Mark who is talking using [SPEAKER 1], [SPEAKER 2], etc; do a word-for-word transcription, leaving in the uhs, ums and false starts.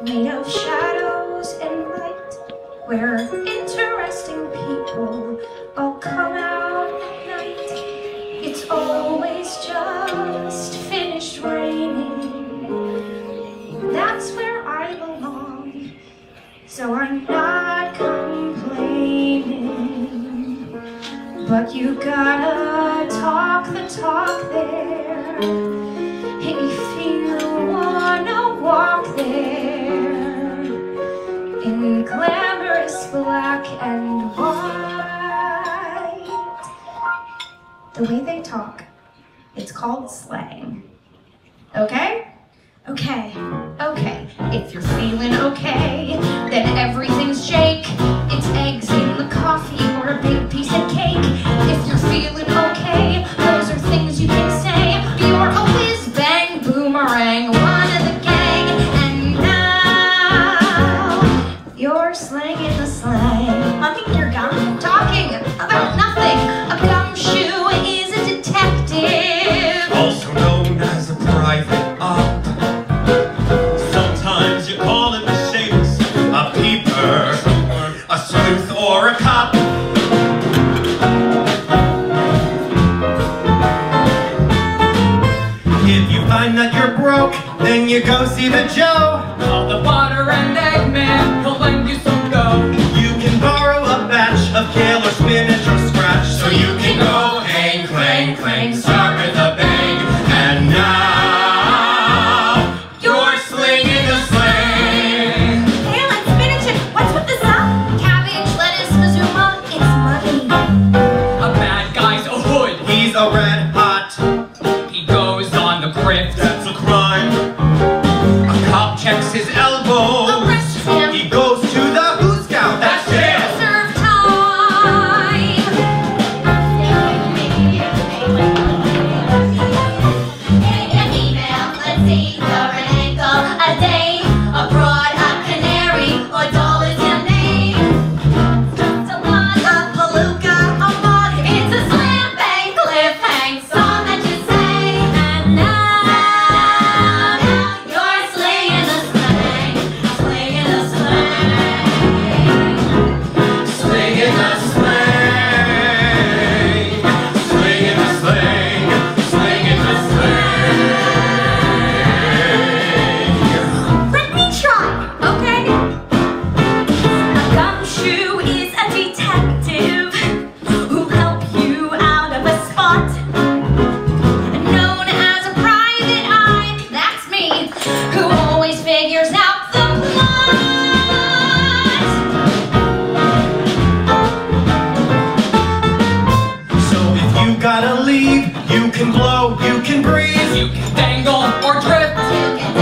[SPEAKER 1] made of shadows and light, where interesting people all come out at night. It's always just finished raining. That's where I belong, so I'm not complaining. But you gotta talk the talk there, if you wanna walk there in glamorous black and white. The way they talk, it's called slang. Okay? Okay, okay. If you're feeling okay, then everything's Jake. It's eggs in the coffee or a big piece of cake. If you're feeling okay, those are things you can say. You're a whiz bang boomerang, one of the gang, and now you're slanging the slang. Humping your gum? Talking about nothing. A gumshoe is a detective,
[SPEAKER 2] also known as a private op. Sometimes you call him a shapes, a peeper, a sleuth, or a cop. If you find that you're broke, then you go see the Joe.
[SPEAKER 3] Call the butter and egg man, he'll lend you some dough.
[SPEAKER 2] You can borrow a batch of kale or spinach or scratch, so you can go hang, clang, clang, start with a bang. And now you're slinging the slang.
[SPEAKER 1] Kale and spinach and what's with the sun? Cabbage, lettuce, mazuma, it's money.
[SPEAKER 3] A bad guy's a hood,
[SPEAKER 2] He's a red hot,
[SPEAKER 3] he goes on the grift.
[SPEAKER 2] that's a crime. A cop checks his elbow.
[SPEAKER 1] Arrest him.
[SPEAKER 2] He goes to the Who Scout, that's jail.
[SPEAKER 1] Serve time. Getting an email, let's see, Toren ankle, a dame, abroad, a canary, or doll is your name. Just a lot of palooka, a mug, it's a slam bang cliffhang song that you sing. And now, now you're slinging the slang, slinging the slang.
[SPEAKER 2] Slinging the slang, slinging the slang, slinging the slang.
[SPEAKER 1] Let me try, okay? A gumshoe is a detective who'll help you out of a spot. Known as a private eye, that's me, who always figures out the plot.
[SPEAKER 2] So if you gotta leave, you can blow, you can breathe.
[SPEAKER 3] You can dangle or drift.
[SPEAKER 1] You can